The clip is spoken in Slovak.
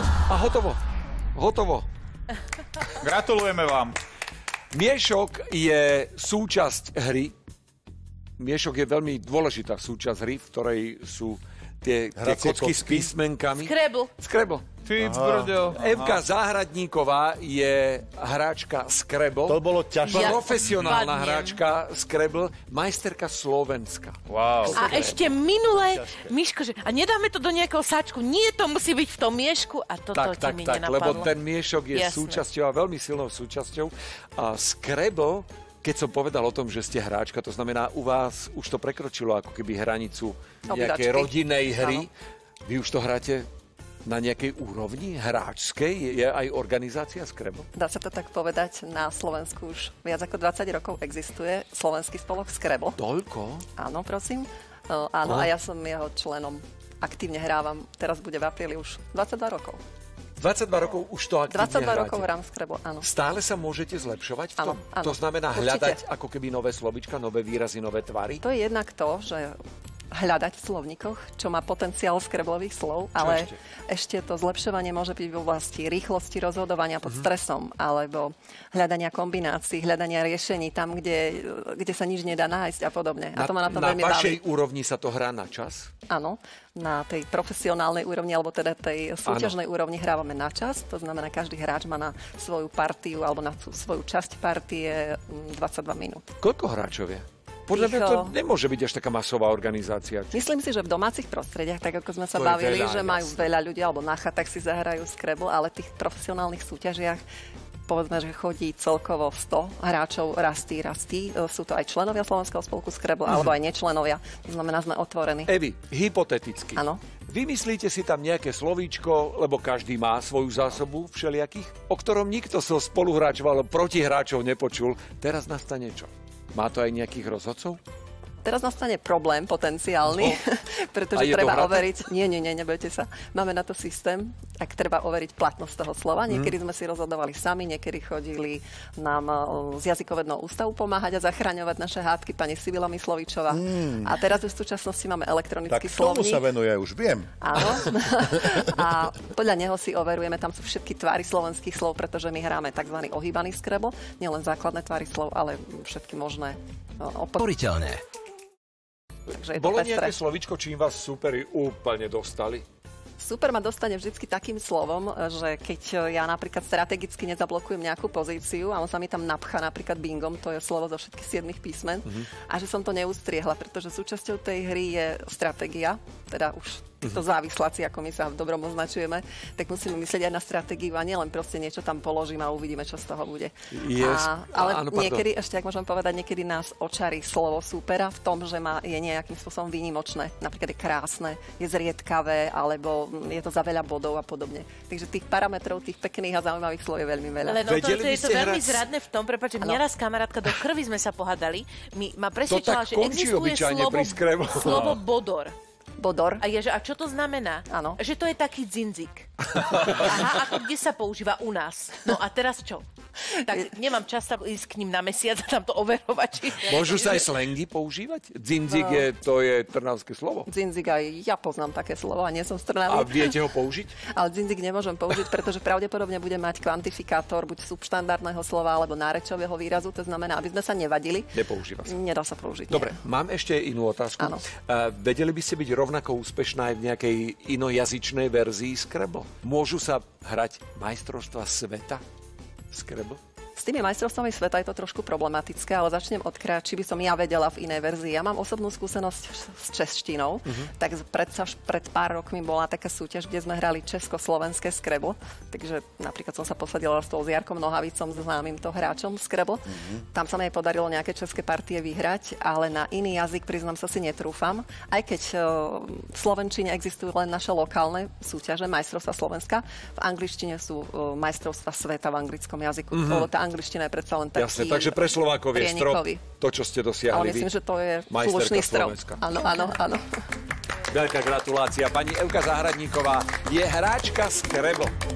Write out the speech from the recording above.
A hotovo. Hotovo. Gratulujeme vám. Miešok je súčasť hry. Miešok je veľmi dôležitá súčasť hry, v ktorej sú tie kocky s písmenkami. Scrabble. Evka Záhradníková je hráčka Scrabble. To bolo ťažké. Profesionálna hráčka Scrabble, majsterka Slovenska. Wow. A ešte minulé, Miško, že a nedáme to do nejakého sáčku. Nie, to musí byť v tom miešku. A toto ti mi nenapadlo. Lebo ten miešok je súčasťou a veľmi silnou súčasťou. A Scrabble, keď som povedal o tom, že ste hráčka, to znamená, u vás už to prekročilo ako keby hranicu nejakej rodinnej hry. Vy už to hráte na nejakej úrovni hráčskej? Je aj organizácia Scrabble? Dá sa to tak povedať, na Slovensku už viac ako 20 rokov existuje slovenský spolok Scrabble. Toľko? Áno, prosím. Áno, a ja som jeho členom. Aktívne hrávam. Teraz bude v apríli už 22 rokov. 22 rokov už to aktívne 22 hráte. rokov hrám Scrabble, áno. Stále sa môžete zlepšovať v tom? Áno. To znamená hľadať ako keby nové slovíčka, nové výrazy, nové tvary? To je jednak to, že hľadať v slovníkoch, čo má potenciál Scrabblových slov, ale ešte to zlepšovanie môže byť v oblasti rýchlosti rozhodovania pod stresom, alebo hľadania kombinácií, hľadania riešení tam, kde sa nič nedá nájsť a podobne. A to ma na tom veľmi baví. Na vašej úrovni sa to hrá na čas? Áno, na tej profesionálnej úrovni, alebo teda tej súťažnej úrovni hrávame na čas. To znamená, každý hráč má na svoju partiu alebo na svoju časť partie 22 minút. Koľko hráčov je? Podľa mňa to nemôže byť až taká masová organizácia. Myslím si, že v domácich prostrediach, tak ako sme sa bavili, že majú veľa ľudí, alebo na chatách si zahrajú Scrabble, ale v tých profesionálnych súťažiach povedzme, že chodí celkovo 100 hráčov, rastí. Sú to aj členovia Slovenského spolku Scrabble, alebo aj nečlenovia. To znamená, sme otvorení. Evi, hypoteticky. Áno. Vymyslíte si tam nejaké slovíčko, lebo každý má svoju zásobu všelijakých, o ktorom nikto so spoluhráčov alebo protihráčov nepočul. Teraz nastane čo? Má to aj nejakých rozhodcov? Teraz nastane problém potenciálny, pretože treba overiť... Nie, nebojte sa. Máme na to systém, ak treba overiť platnosť toho slova. Niekedy sme si rozhodovali sami, niekedy chodili nám z jazykovedného ústavu pomáhať a zachraňovať naše hádky pani Sibila Myslovičová. A teraz v súčasnosti máme elektronický slovník. Tak tomu sa venuje, už viem. Áno. A podľa neho si overujeme, tam sú všetky tvary slovenských slov, pretože my hráme tzv. Ohýbaný Scrabble, nielen základné tvary slov, ale všetky možné Poriteľné. Bolo nejaké slovíčko, čím vás súperi úplne dostali? Super ma dostane vždycky takým slovom, že keď ja napríklad strategicky nezablokujem nejakú pozíciu a on sa mi tam napchá napríklad bingom, to je slovo zo všetkých 7 písmen, a že som to neustriehla, pretože súčasťou tej hry je stratégia, teda už to závisláci, ako my sa v dobrom označujeme, tak musíme myslieť aj na stratégiu a nielen proste niečo tam položím a uvidíme, čo z toho bude. Ale niekedy, ešte ak môžem povedať, niekedy nás očarí slovo súpera v tom, že je nejakým spôsobom výnimočné. Napríklad je krásne, je zriedkavé, alebo je to za veľa bodov a podobne. Takže tých parametrov, tých pekných a zaujímavých slov je veľmi veľa. Ale no to je to veľmi zradné v tom, prepáč, že mňa raz kamarátka do krvi sme sa pohádali, ma presvedčila, že existuje slovo bodor. Bodor. A čo to znamená? Áno. Že to je taký dzinzik. Aha, ako kde sa používa u nás. No a teraz čo? Tak nemám čas tam ísť k ním na mesiac a tam to overovať. Môžu sa aj slangy používať? Dzinzik to je trnavské slovo. Dzinzik aj ja poznám také slovo a nie som z Trnavy. A viete ho použiť? Ale dzinzik nemôžem použiť, pretože pravdepodobne bude mať kvantifikátor buď subštandardného slova alebo nárečového výrazu. To znamená, aby sme sa nevadili. Nepoužíva sa. Nedá sa použiť. Dobre, mám ešte inú otázku. Áno. Vedeli by ste byť rovnako úspešná aj v nejakej inojazyčnej verzii Scrabble? Môžu sa hrať majstrovstvá sveta Scrabble? S tými majstrovstvami sveta je to trošku problematické, ale začnem od kraja, či by som ja vedela v inej verzii. Ja mám osobnú skúsenosť s češtinou, tak pred pár rokmi bola taká súťaž, kde sme hrali československé Scrabble, takže napríklad som sa posadila s Jarkom Nohavicom, známym to hráčom Scrabble. Tam sa mi podarilo nejaké české partie vyhrať, ale na iný jazyk, priznám sa, si netrúfam. Aj keď v slovenčine existujú len naše lokálne súťaže, majstrovstvá Slovenska, v angličtine sú majstrovstvá sveta v anglickom jazyku. Angličtina je predsa len taký... Jasne, takže pre Slovákov je strop to, čo ste dosiahli. Ale myslím, že to je slušný strop. Áno. Veľká gratulácia. Pani Evka Záhradníková je hráčka Scrabble.